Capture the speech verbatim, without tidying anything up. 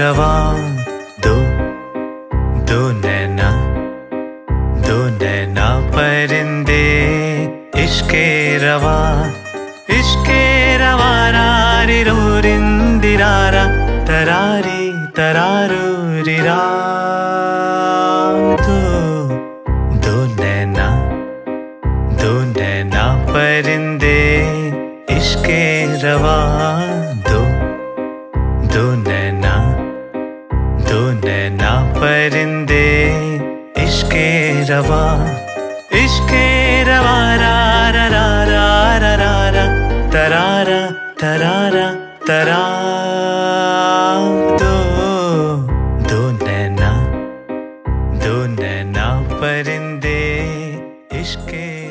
रवा, दो दो नैना, दो नैना परिंदे, इश्के रवा, इश्के रवा, रारी रो रिंदिरारा, तरारी तरारू रिरा। दो दो नैना, दो नैना परिंदे, इश्के रवा, दो दो नैना, दो नैना परिंदे, इश्के रवा, इश्के रवा, रा रा रा रा रा रा रा, तरारा तरारा तरा। दो दो नैना, दो नैना परिंदे, इश्के